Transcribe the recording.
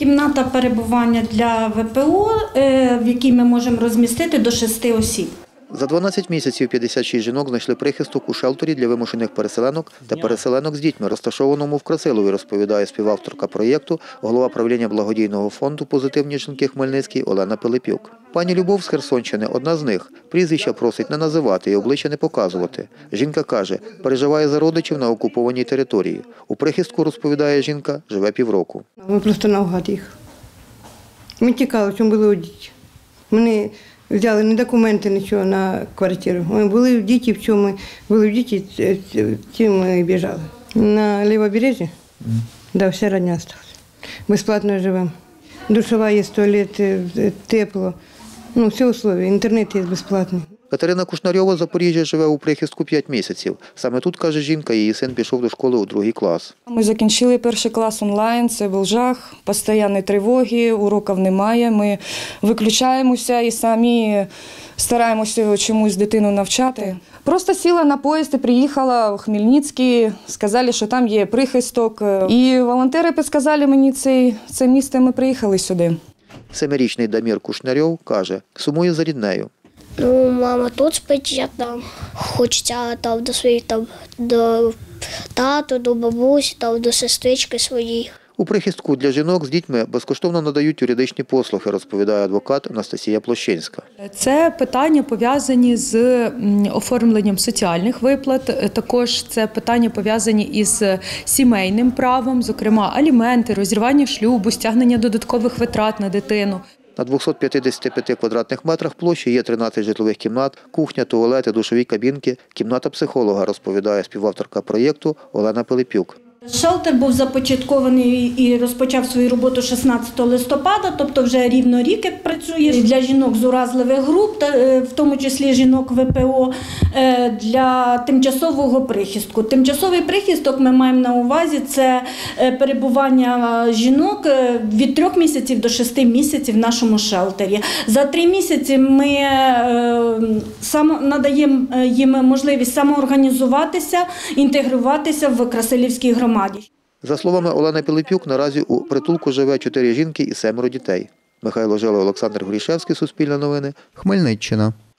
Кімната перебування для ВПО, в якій ми можемо розмістити до 6 осіб. За 12 місяців 56 жінок знайшли прихисток у шелтері для вимушених переселенок та переселенок з дітьми, розташованому в Красилові, розповідає співавторка проєкту, голова правління благодійного фонду «Позитивні жінки Хмельницький» Олена Пилипюк. Пані Любов з Херсонщини – одна з них. Прізвища просить не називати і обличчя не показувати. Жінка каже, переживає за родичів на окупованій території. У прихистку, розповідає жінка, живе півроку. Ми просто навгад їх. Ми тікали, чому були у дітей. Ми взяли не документи, нічого на квартиру. Ми були в діті, в чому ми були в діті, тим ми біжали. На Лівобережжі, да, вся родня залишилася. Безплатно живемо. Душова є, туалет, тепло. Ну, всі умови, інтернет є безплатний. Катерина Кушнарьова з Запоріжжя живе у прихистку 5 місяців. Саме тут, каже жінка, її син пішов до школи у 2 клас. Ми закінчили 1 клас онлайн, це був жах, постійні тривоги, уроків немає. Ми виключаємося і самі стараємося чомусь дитину навчати. Просто сіла на поїзд і приїхала в Хмельницький, сказали, що там є прихисток. І волонтери підказали мені це місце, ми приїхали сюди. 7-річний Дамір Кушнарьов каже, сумує за ріднею. Ну, мама тут спить, я там. Хочеться там до своїх, там, до тату, до бабусі, там, до сестрички своїх. У прихистку для жінок з дітьми безкоштовно надають юридичні послуги, розповідає адвокат Анастасія Площинська. Це питання пов'язані з оформленням соціальних виплат, також це питання пов'язані із сімейним правом, зокрема аліменти, розірвання шлюбу, стягнення додаткових витрат на дитину. На 255 квадратних метрах площі є 13 житлових кімнат, кухня, туалети, душові кабінки, кімната психолога, розповідає співавторка проєкту Олена Пилипюк. Шелтер був започаткований і розпочав свою роботу 16 листопада, тобто вже рівно рік як працює для жінок з уразливих груп, в тому числі жінок ВПО, для тимчасового прихистку. Тимчасовий прихисток ми маємо на увазі – це перебування жінок від 3 місяців до 6 місяців в нашому шелтері. За 3 місяці ми надаємо їм можливість самоорганізуватися, інтегруватися в Красилівській громаді. За словами Олени Пилипюк, наразі у притулку живе 4 жінки і 7 дітей. Михайло Жило, Олександр Горішевський, Суспільне новини, Хмельниччина.